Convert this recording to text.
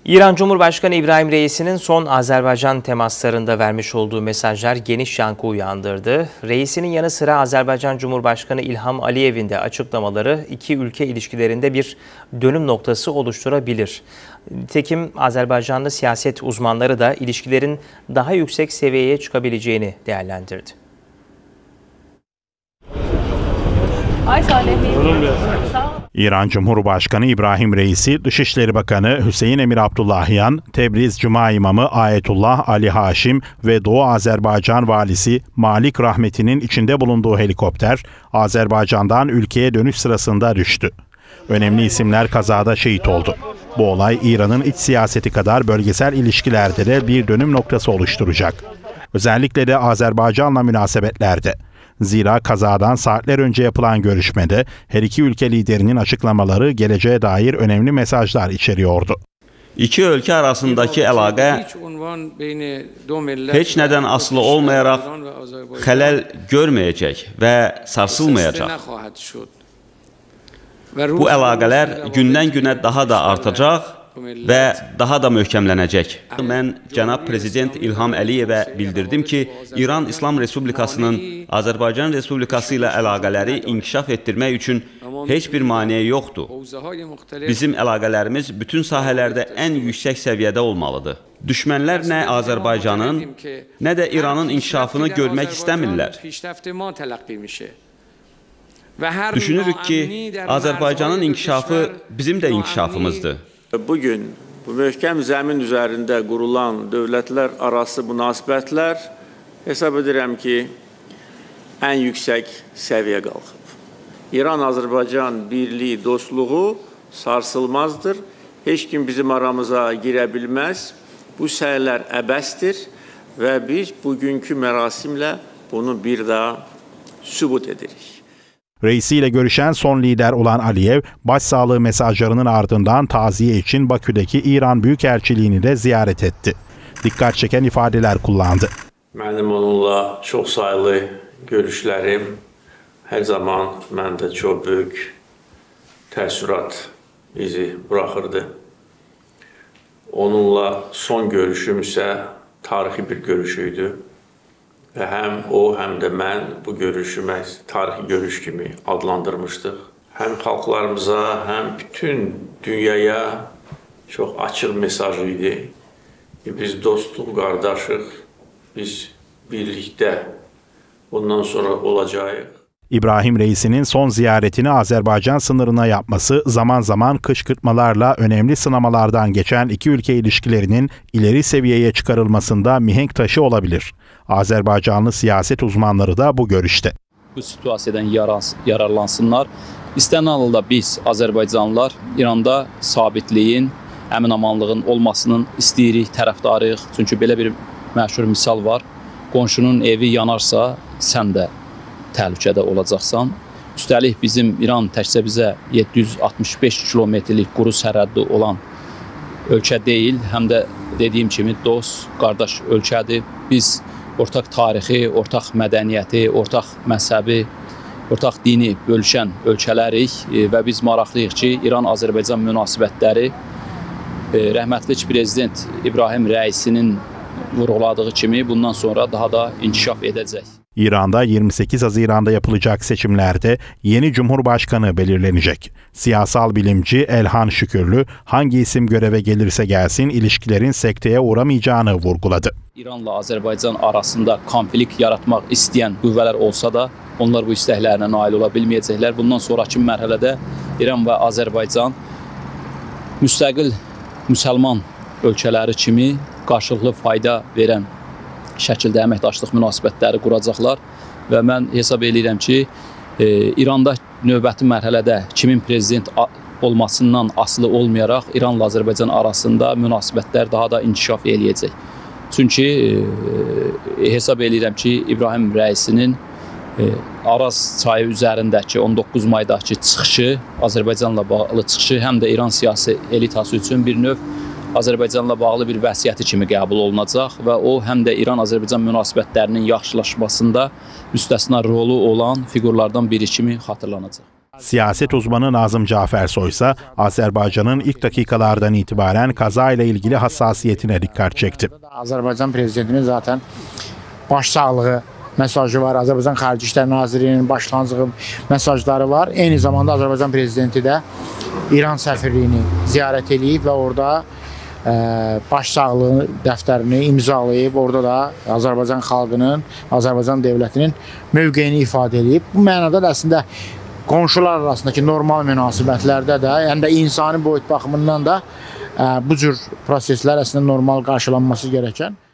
İran Cumhurbaşkanı İbrahim Reisi'nin son Azerbaycan temaslarında vermiş olduğu mesajlar geniş yankı uyandırdı. Reisi'nin yanı sıra Azerbaycan Cumhurbaşkanı İlham Aliyev'in de açıklamaları iki ülke ilişkilerinde bir dönüm noktası oluşturabilir. Nitekim Azerbaycanlı siyaset uzmanları da ilişkilerin daha yüksek seviyeye çıkabileceğini değerlendirdi. İran Cumhurbaşkanı İbrahim Reisi, Dışişleri Bakanı Hüseyin Emir Abdullahian, Tebriz Cuma İmamı Ayetullah Ali Haşim ve Doğu Azerbaycan Valisi Malik Rahmeti'nin içinde bulunduğu helikopter, Azerbaycan'dan ülkeye dönüş sırasında düştü. Önemli isimler kazada şehit oldu. Bu olay İran'ın iç siyaseti kadar bölgesel ilişkilerde de bir dönüm noktası oluşturacak. Özellikle de Azerbaycan'la münasebetlerde. Zira kazadan saatler önce yapılan görüşmede her iki ülke liderinin açıklamaları geleceğe dair önemli mesajlar içeriyordu. İki ülke arasındaki əlaqə heç nədən asılı olmayaraq xələl görməyəcək və sarsılmayacaq. Bu əlaqələr gündən günə daha da artacaq və daha da möhkəmlənəcək. Mən cənab Prezident İlham Əliyevə bildirdim ki, İran İslam Respublikasının Azərbaycan Respublikası ilə əlaqələri inkişaf etdirmək üçün heç bir maneə yoxdur. Bizim əlaqələrimiz bütün sahələrdə ən yüksək səviyyədə olmalıdır. Düşmənlər nə Azərbaycanın, nə də İranın inkişafını görmək istəmirlər. Düşünürük ki, Azərbaycanın inkişafı bizim də inkişafımızdır. Bugün bu möhkəm zəmin üzərində qurulan dövlətlər arası münasibətlər hesab edirəm ki, ən yüksək səviyyə qalxıb. İran-Azərbaycan birliyi, dostluğu sarsılmazdır. Heç kim bizim aramıza girə bilməz. Bu səylər əbəsdir və biz bugünkü mərasimlə bunu bir daha sübut edirik. Reisi ile görüşen son lider olan Aliyev, başsağlığı mesajlarının ardından taziye için Bakü'deki İran Büyükelçiliğini de ziyaret etti. Dikkat çeken ifadeler kullandı. Mənim onunla çox sayılı görüşlərim hər zaman məndə çox böyük təəssürat izi buraxırdı. Onunla son görüşüm isə tarixi bir görüşüydü. Və həm o, həm də mən bu görüşü tarixi görüş kimi adlandırmışdıq. Həm xalqlarımıza, həm bütün dünyaya çox açıq mesaj idi. Biz dostluq, qardaşıq, biz birlikdə bundan sonra olacağıq. İbrahim Reisi'nin son ziyaretini Azerbaycan sınırına yapması zaman zaman kışkırtmalarla önemli sınamalardan geçen iki ülke ilişkilerinin ileri seviyeye çıkarılmasında mihenk taşı olabilir. Azerbaycanlı siyaset uzmanları da bu görüşte. Bu situasiyadan yararlansınlar. İstənilən halda biz Azərbaycanlılar İranda sabitliyin, əmin-amanlığın olmasının istəyirik, tərəfdarıyıq. Çünki belə bir məşhur misal var. Qonşunun evi yanarsa, sən də təhlükədə olacaqsan. Üstəlik bizim İran təkcə bizə 765 kilometrlik quru sərhəddi olan ölkə deyil, həm də dediyim kimi dost, qardaş ölkədir. Biz ortaq tarixi, ortaq mədəniyyəti, ortaq məzhəbi, ortaq dini bölüşən ölkələrik və biz maraqlıyıq ki, İran-Azərbaycan münasibətləri rəhmətli Prezident İbrahim Reisinin vurğuladığı kimi bundan sonra daha da inkişaf edəcək. İran'da 28 Haziran'da yapılacak seçimlerde yeni Cumhurbaşkanı belirlenecek. Siyasal bilimci Elhan Şükürlü hangi isim göreve gelirse gelsin ilişkilerin sekteye uğramayacağını vurguladı. İranla Azərbaycan arasında konflikt yaratmaq istəyən qüvvələr olsa da onlar bu istəklərinə nail ola bilməyəcəklər. Bundan sonraki mərhələdə İran və Azərbaycan müstəqil müsəlman ölkələri kimi qarşılıqlı fayda verən şəkildə əməkdaşlıq münasibətləri quracaqlar və mən hesab edirəm ki, İranda növbəti mərhələdə kimin prezident olmasından asılı olmayaraq İranla Azərbaycan arasında münasibətlər daha da inkişaf eləyəcək. Çünki hesab edirəm ki, İbrahim Reisinin Araz çayı üzərindəki 19 maydakı çıxışı, Azərbaycanla bağlı çıxışı həm də İran siyasi elitası üçün bir növ Azərbaycanla bağlı bir vəsiyyəti kimi qəbul olunacaq və o həm də İran-Azərbaycan münasibətlərinin yaxşılaşmasında müstəsna rolu olan fiqurlardan biri kimi xatırlanacaq. Siyaset uzmanı Nazım Cafersoy ise Azerbaycan'ın ilk dakikalardan itibaren kaza ile ilgili hassasiyetine dikkat çekti. Azərbaycan prezidentinin zaten baş sağlığı mesajı var. Azərbaycan Xarici İşlər Nazirliyinin başlanğıc mesajları var. Eyni zamanda Azərbaycan prezidenti də İran səfirliyini ziyarət edib və orada baş sağlığı dəftərini imzalayıb. Orada da Azərbaycan xalqının, Azərbaycan dövlətinin mövqeyini ifadə edib. Bu mənada da əslində qonşular arasındakı normal münasibətlərdə də, yəni də insani boyut baxımından da bu cür proseslər əslində normal qarşılanması gerəkən.